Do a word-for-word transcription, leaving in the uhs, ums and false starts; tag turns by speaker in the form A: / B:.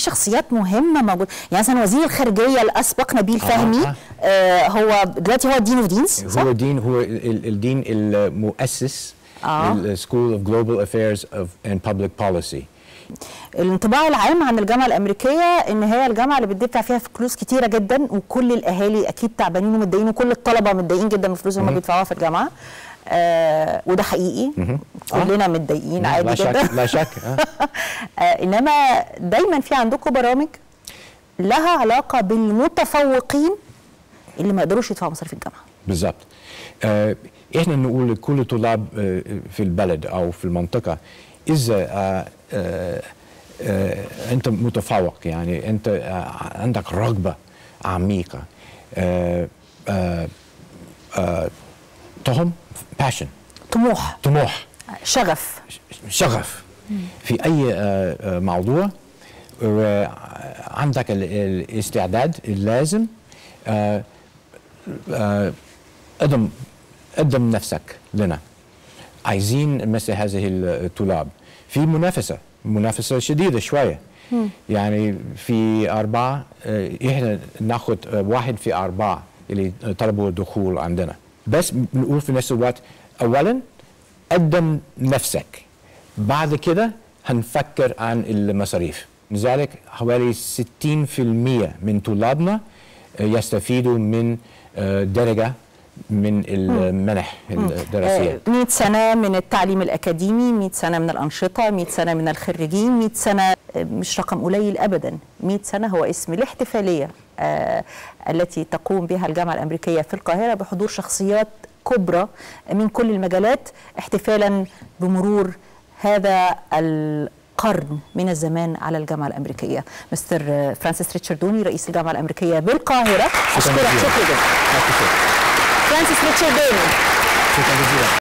A: شخصيات مهمه موجوده، يعني مثلا وزير الخارجيه الاسبق نبيل فهمي آه. آه هو دلوقتي هو دين اوف دينز،
B: هو دين هو الدين المؤسس للسكول اوف جلوبال افيرز اند بابليك بوليسي.
A: الانطباع العام عن الجامعه الامريكيه ان هي الجامعه اللي بتدفع فيها فلوس كتيره جدا، وكل الاهالي اكيد تعبانين ومتضايقين، وكل الطلبه متضايقين جدا من الفلوس اللي هم بيدفعوها في الجامعه. آه وده حقيقي، كلنا متضايقين عادي
B: لا
A: جدا.
B: شك لا شك آه.
A: آه انما دايما في عندكم برامج لها علاقه بالمتفوقين اللي ما يقدروش يدفعوا مصاريف الجامعه.
B: بالظبط. آه احنا نقول لكل طلاب آه في البلد او في المنطقه، اذا آه آه آه انت متفوق، يعني انت آه عندك رغبه عميقه، آه آه آه طهم باشن،
A: طموح
B: طموح
A: شغف
B: شغف في اي آه آه موضوع، وعندك الاستعداد اللازم، آه آه قدم قدم نفسك لنا. عايزين مثل هذه الطلاب في منافسه منافسه شديده شويه. مم. يعني في اربعه احنا ناخد واحد في اربعه اللي طلبوا الدخول عندنا، بس بنقول في نفس الوقت اولا قدم نفسك، بعد كده هنفكر عن المصاريف. لذلك حوالي ستين بالمئة من طلابنا يستفيدوا من درجه من المنح الدراسيه.
A: مئة سنه من التعليم الاكاديمي، مئة سنه من الانشطه، مئة سنه من الخريجين، مئة سنه مش رقم قليل ابدا. مئة سنه هو اسم الاحتفاليه آه التي تقوم بها الجامعه الامريكيه في القاهره بحضور شخصيات كبرى من كل المجالات، احتفالا بمرور هذا القرن من الزمان على الجامعه الامريكيه. مستر فرانسيس ريتشاردوني رئيس الجامعه الامريكيه بالقاهره، اشكرك شكرا جزيلا. فرانسيس ريتشاردوني.
B: شكرا جزيلا.